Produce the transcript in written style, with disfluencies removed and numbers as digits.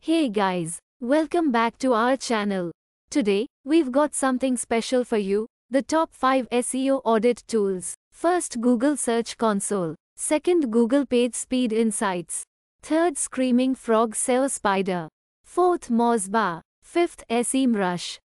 Hey guys, welcome back to our channel. Today, we've got something special for you, the top 5 SEO audit tools. First, Google Search Console. Second, Google Page Speed Insights. Third, Screaming Frog SEO Spider. Fourth, Moz Bar. Fifth, SEMrush.